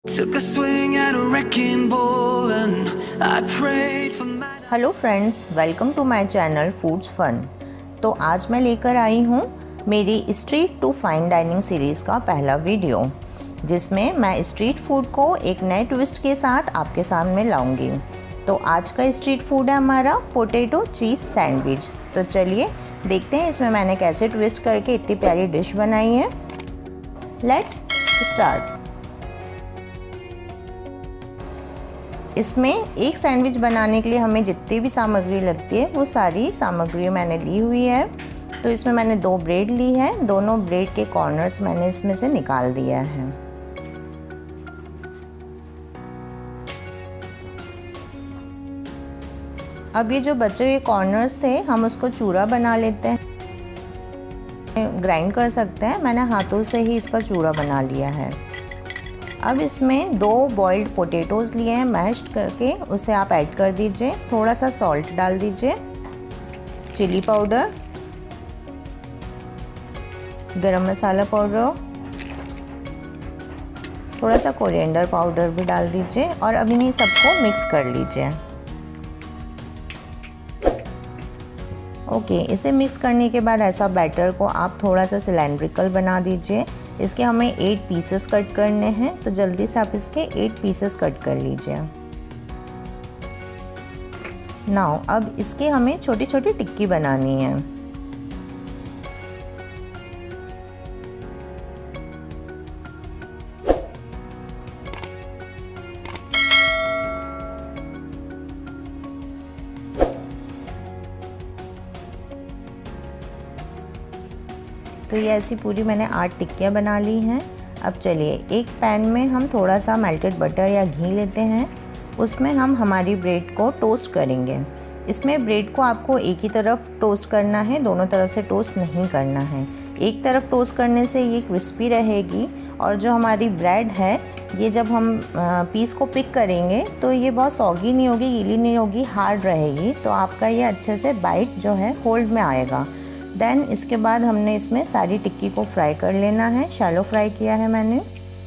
Took a swing at a wrecking ball and I prayed for my... hello friends, welcome to my channel foods fun. तो आज मैं लेकर आई हूँ मेरी street to fine dining series का पहला वीडियो, जिसमें मैं स्ट्रीट फूड को एक नए ट्विस्ट के साथ आपके सामने लाऊंगी। तो आज का स्ट्रीट फूड है हमारा पोटैटो चीज़ सैंडविच। तो चलिए देखते हैं इसमें मैंने कैसे ट्विस्ट करके इतनी प्यारी डिश बनाई है। Let's start. इसमें एक सैंडविच बनाने के लिए हमें जितनी भी सामग्री लगती है वो सारी सामग्री मैंने ली हुई है। तो इसमें मैंने 2 ब्रेड ली है, दोनों ब्रेड के कॉर्नर्स मैंने इसमें से निकाल दिया है। अब ये जो बचे हुए कॉर्नर्स थे हम उसको चूरा बना लेते हैं, ग्राइंड कर सकते हैं। मैंने हाथों से ही इसका चूरा बना लिया है। अब इसमें 2 बॉइल्ड पोटैटोज़ लिए हैं मैश्ड करके, उसे आप ऐड कर दीजिए। थोड़ा सा सॉल्ट डाल दीजिए, चिली पाउडर, गरम मसाला पाउडर, थोड़ा सा कोरिएंडर पाउडर भी डाल दीजिए और अब इन्हीं सबको मिक्स कर लीजिए। ओके, इसे मिक्स करने के बाद ऐसा बैटर को आप थोड़ा सा सिलेंड्रिकल बना दीजिए। इसके हमें 8 पीसेस कट करने हैं, तो जल्दी से आप इसके 8 पीसेस कट कर लीजिए। नाउ अब इसकी हमें छोटी छोटी टिक्की बनानी है। तो ये ऐसी पूरी मैंने 8 टिक्कियाँ बना ली हैं। अब चलिए एक पैन में हम थोड़ा सा मेल्टेड बटर या घी लेते हैं, उसमें हम हमारी ब्रेड को टोस्ट करेंगे। इसमें ब्रेड को आपको एक ही तरफ टोस्ट करना है, दोनों तरफ से टोस्ट नहीं करना है। एक तरफ टोस्ट करने से ये क्रिस्पी रहेगी और जो हमारी ब्रेड है ये जब हम पीस को पिक करेंगे तो ये बहुत सॉगी नहीं होगी, गीली नहीं होगी, हार्ड रहेगी। तो आपका ये अच्छे से बाइट जो है होल्ड में आएगा। देन इसके बाद हमने इसमें सारी टिक्की को फ्राई कर लेना है। शैलो फ्राई किया है मैंने।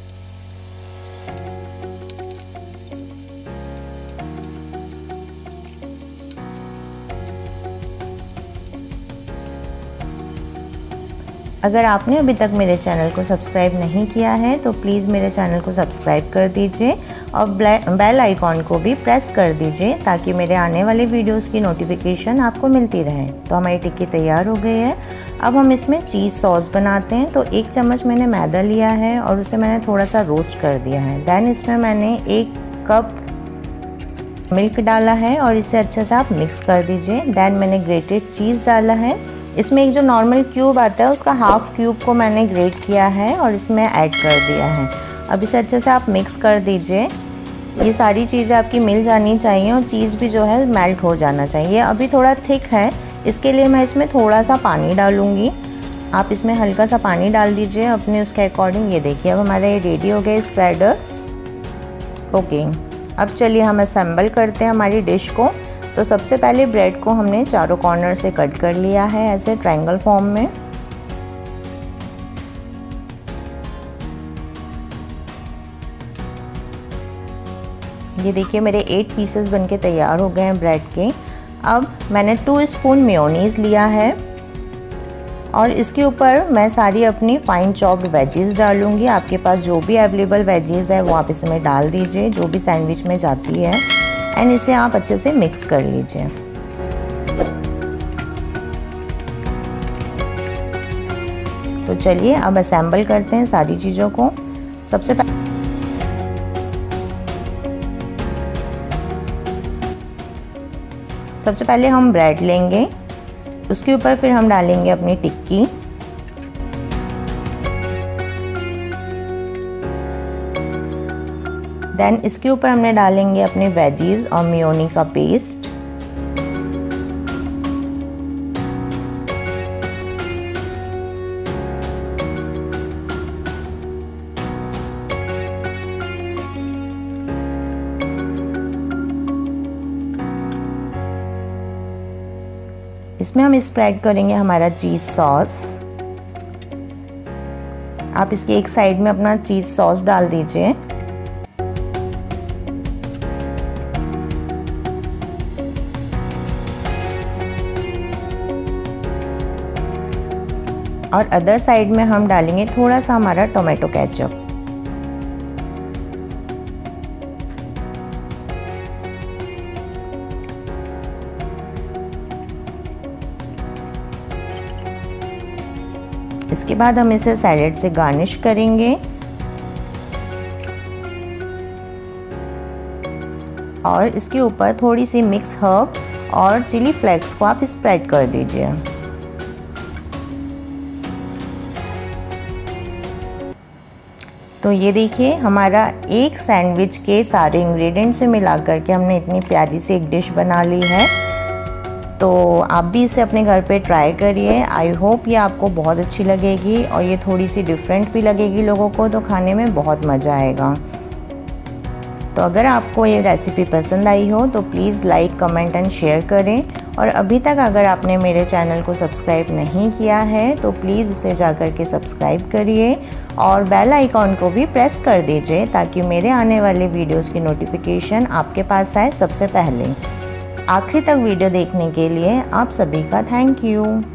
अगर आपने अभी तक मेरे चैनल को सब्सक्राइब नहीं किया है तो प्लीज़ मेरे चैनल को सब्सक्राइब कर दीजिए और बेल आइकॉन को भी प्रेस कर दीजिए ताकि मेरे आने वाले वीडियोस की नोटिफिकेशन आपको मिलती रहे। तो हमारी टिक्की तैयार हो गई है। अब हम इसमें चीज़ सॉस बनाते हैं। तो 1 चम्मच मैंने मैदा लिया है और उसे मैंने थोड़ा सा रोस्ट कर दिया है। देन इसमें मैंने 1 कप मिल्क डाला है और इसे अच्छे से आप मिक्स कर दीजिए। देन मैंने ग्रेटेड चीज़ डाला है। इसमें एक जो नॉर्मल क्यूब आता है उसका हाफ क्यूब को मैंने ग्रेट किया है और इसमें ऐड कर दिया है। अब इसे अच्छे से आप मिक्स कर दीजिए। ये सारी चीज़ें आपकी मिल जानी चाहिए और चीज़ भी जो है मेल्ट हो जाना चाहिए। अभी थोड़ा थिक है, इसके लिए मैं इसमें थोड़ा सा पानी डालूँगी। आप इसमें हल्का सा पानी डाल दीजिए अपने उसके अकॉर्डिंग। ये देखिए अब हमारा ये रेडी हो गया स्प्रेडर। ओके, अब चलिए हम असेंबल करते हैं हमारी डिश को। तो सबसे पहले ब्रेड को हमने चारों कॉर्नर से कट कर लिया है ऐसे ट्रायंगल फॉर्म में। ये देखिए मेरे 8 पीसेस बनके तैयार हो गए हैं ब्रेड के। अब मैंने 2 स्पून मेयोनीज़ लिया है और इसके ऊपर मैं सारी अपनी फाइन चॉप्ड वेजीज डालूंगी। आपके पास जो भी अवेलेबल वेजीज है वो आप इसमें डाल दीजिए, जो भी सैंडविच में जाती है। एंड इसे आप अच्छे से मिक्स कर लीजिए। तो चलिए अब असेंबल करते हैं सारी चीज़ों को। सबसे पहले हम ब्रेड लेंगे, उसके ऊपर फिर हम डालेंगे अपनी टिक्की। देन इसके ऊपर हमने डालेंगे अपने वेजीज और मेयोनी का पेस्ट। इसमें हम स्प्रेड करेंगे हमारा चीज़ सॉस। आप इसकी एक साइड में अपना चीज़ सॉस डाल दीजिए। और अदर साइड में हम डालेंगे थोड़ा सा हमारा टोमेटो केचप। इसके बाद हम इसे सैलेड से गार्निश करेंगे और इसके ऊपर थोड़ी सी मिक्स हर्ब और चिली फ्लेक्स को आप स्प्रेड कर दीजिए। तो ये देखिए हमारा एक सैंडविच के सारे इंग्रेडिएंट्स से मिला करके हमने इतनी प्यारी सी एक डिश बना ली है। तो आप भी इसे अपने घर पे ट्राई करिए। आई होप ये आपको बहुत अच्छी लगेगी और ये थोड़ी सी डिफरेंट भी लगेगी लोगों को, तो खाने में बहुत मज़ा आएगा। तो अगर आपको ये रेसिपी पसंद आई हो तो please like, comment and share करें। और अभी तक अगर आपने मेरे चैनल को सब्सक्राइब नहीं किया है तो प्लीज़ उसे जाकर के सब्सक्राइब करिए और बेल आइकॉन को भी प्रेस कर दीजिए ताकि मेरे आने वाले वीडियोस की नोटिफिकेशन आपके पास आए सबसे पहले। आखिरी तक वीडियो देखने के लिए आप सभी का थैंक यू।